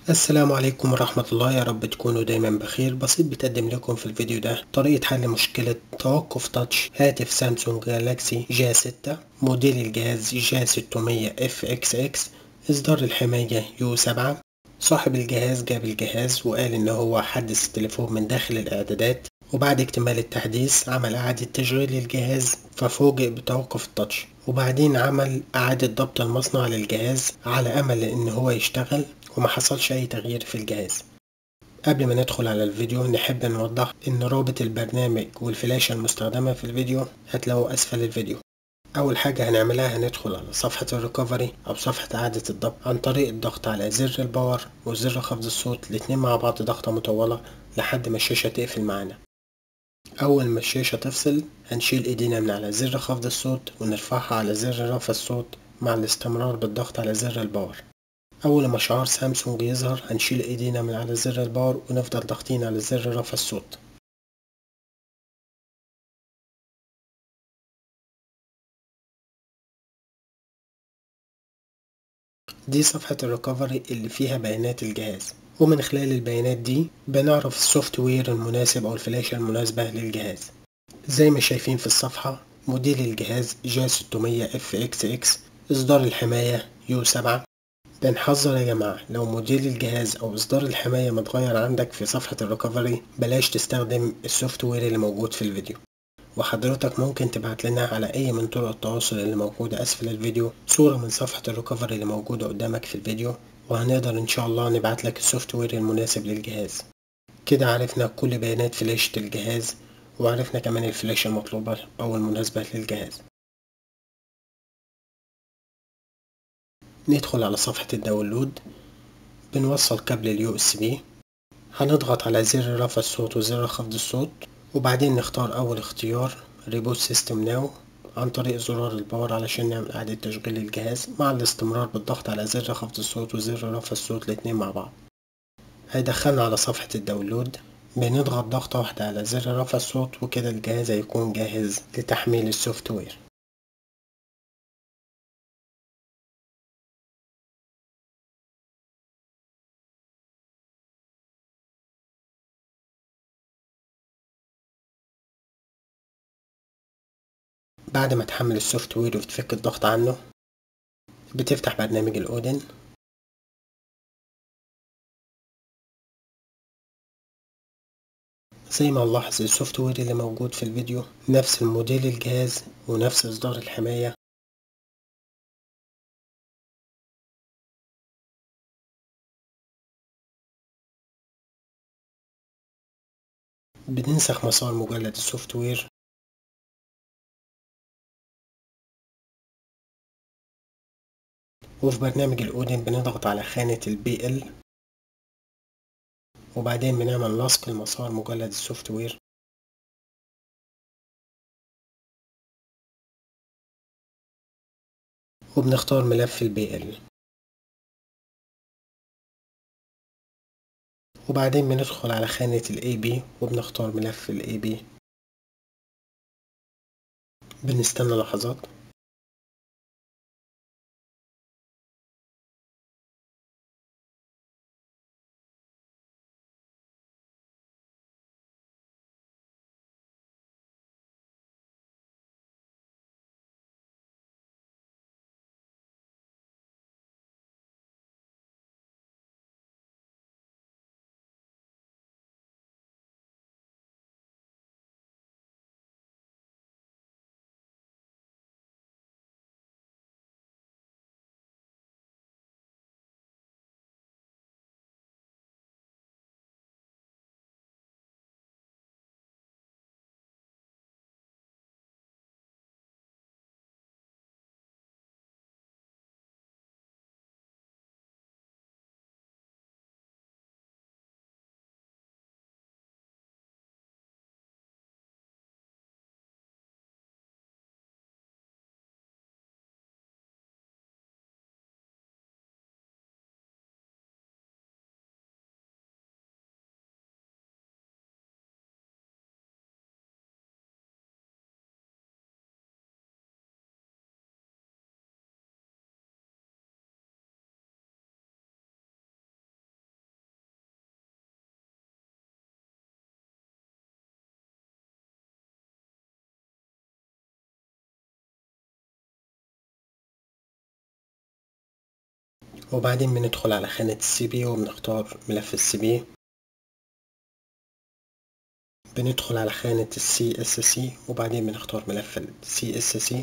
السلام عليكم ورحمة الله، يا رب تكونوا دايما بخير. بسيط بتقدم لكم في الفيديو ده طريقة حل مشكلة توقف تاتش هاتف سامسونج جالاكسي جا 6 موديل الجهاز جا 600 اف اكس اكس اصدار الحماية يو 7. صاحب الجهاز جاب الجهاز وقال ان هو حدث التليفون من داخل الاعدادات، وبعد اكتمال التحديث عمل اعادة تشغيل للجهاز ففوجئ بتوقف التاتش، وبعدين عمل اعادة ضبط المصنع للجهاز على امل ان هو يشتغل وما حصلش اي تغيير في الجهاز. قبل ما ندخل على الفيديو نحب نوضح ان رابط البرنامج والفلاشة المستخدمة في الفيديو هتلاقوه اسفل الفيديو. اول حاجة هنعملها هندخل على صفحة الريكفري او صفحة اعادة الضبط عن طريق الضغط على زر الباور وزر خفض الصوت، الاتنين مع بعض ضغطة مطولة لحد ما الشاشة تقفل معانا. اول ما الشاشة تفصل هنشيل ايدينا من على زر خفض الصوت ونرفعها على زر رفع الصوت مع الاستمرار بالضغط على زر الباور. أول ما شعار سامسونج يظهر هنشيل ايدينا من على زر الباور ونفضل ضاغطين على زر رفع الصوت. دي صفحة الريكفري اللي فيها بيانات الجهاز، ومن خلال البيانات دي بنعرف السوفت وير المناسب أو الفلاشة المناسبة للجهاز. زي ما شايفين في الصفحة، موديل الجهاز جا 600 اف اكس اكس إصدار الحماية يو 7. بنحذر يا جماعة، لو موديل الجهاز أو إصدار الحماية متغير عندك في صفحة الريكفري بلاش تستخدم السوفت وير اللي موجود في الفيديو. وحضرتك ممكن تبعت لنا على أي من طرق التواصل اللي موجودة أسفل الفيديو صورة من صفحة الريكفري اللي موجودة قدامك في الفيديو، وهنقدر إن شاء الله نبعت لك السوفت وير المناسب للجهاز. كده عرفنا كل بيانات فلاشة الجهاز، وعرفنا كمان الفلاشة المطلوبة أو المناسبة للجهاز. ندخل على صفحة الداونلود، بنوصل كابل اليو اس بي، هنضغط على زر رفع الصوت وزر خفض الصوت، وبعدين نختار أول اختيار ريبوت سيستم ناو عن طريق زرار الباور علشان نعمل إعادة تشغيل الجهاز مع الاستمرار بالضغط على زر خفض الصوت وزر رفع الصوت الاتنين مع بعض. هيدخلنا على صفحة الداونلود، بنضغط ضغطة واحدة على زر رفع الصوت وكده الجهاز هيكون جاهز لتحميل السوفت وير. بعد ما تحمل السوفت وير وتفك الضغط عنه بتفتح برنامج الأودن. زي ما نلاحظ السوفت وير اللي موجود في الفيديو نفس الموديل الجهاز ونفس إصدار الحماية. بننسخ مسار مجلد السوفت وير، وفي برنامج الأودن بنضغط على خانة البي ال، وبعدين بنعمل لصق المسار مجلد السوفت وير، وبنختار ملف البي ال، وبعدين بندخل على خانة الاي بي وبنختار ملف الاي بي. بنستنى لحظات. وبعدين بندخل على خانة السي بي وبنختار ملف السي بي. بندخل على خانة السي اس سي وبعدين بنختار ملف السي اس سي.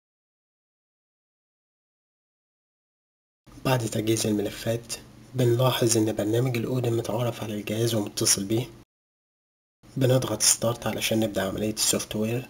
بعد تجهيز الملفات بنلاحظ ان برنامج الأودم متعرف على الجهاز ومتصل بيه. بنضغط ستارت علشان نبدأ عملية السوفت وير.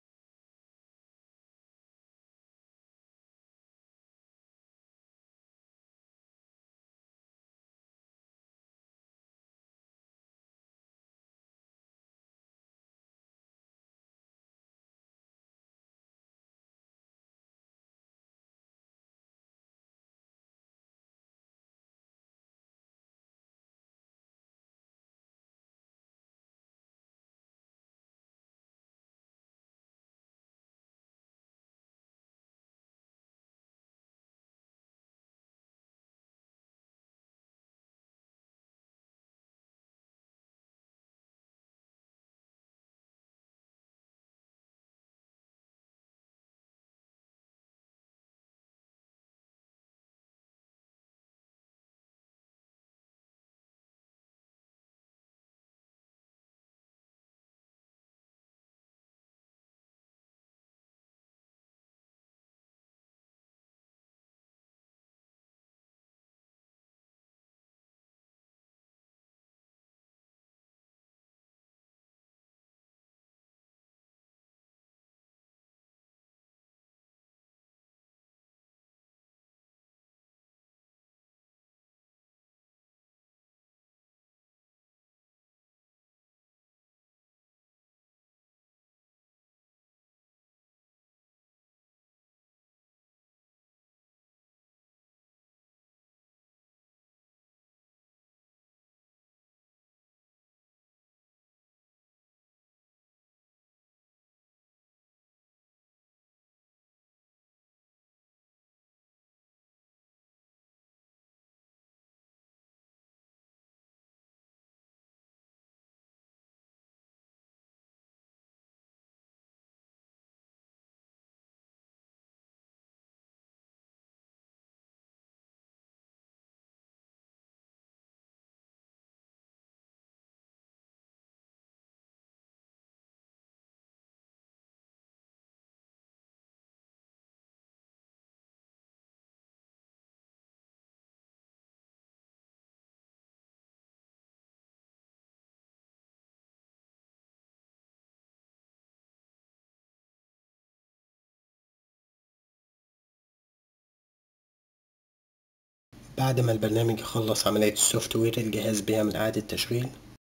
بعد ما البرنامج يخلص عملية السوفت وير الجهاز بيعمل إعادة تشغيل.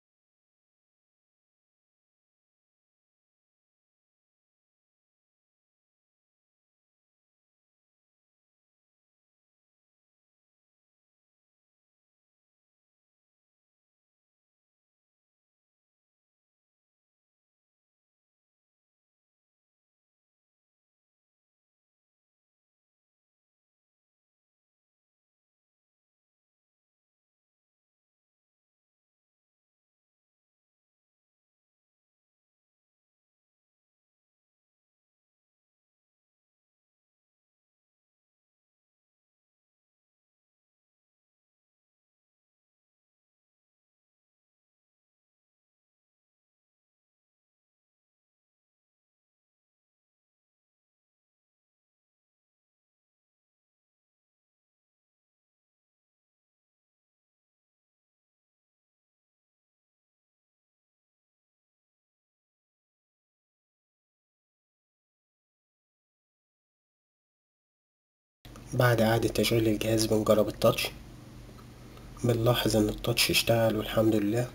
بعد إعادة تشغيل الجهاز بنجرب التاتش. بنلاحظ إن التاتش اشتغل والحمد لله.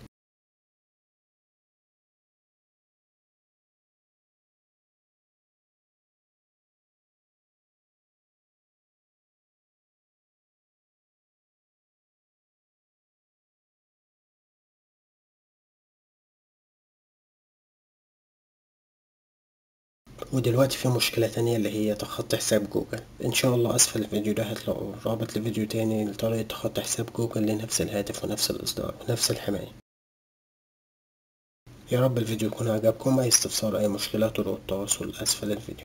ودلوقتي في مشكلة تانية اللي هي تخطي حساب جوجل. ان شاء الله اسفل الفيديو ده هتلاقوا رابط لفيديو تاني لطريقة تخطي حساب جوجل لنفس الهاتف ونفس الاصدار ونفس الحماية. يا رب الفيديو يكون عجبكم. اي استفسار اي مشكلة طرق التواصل اسفل الفيديو.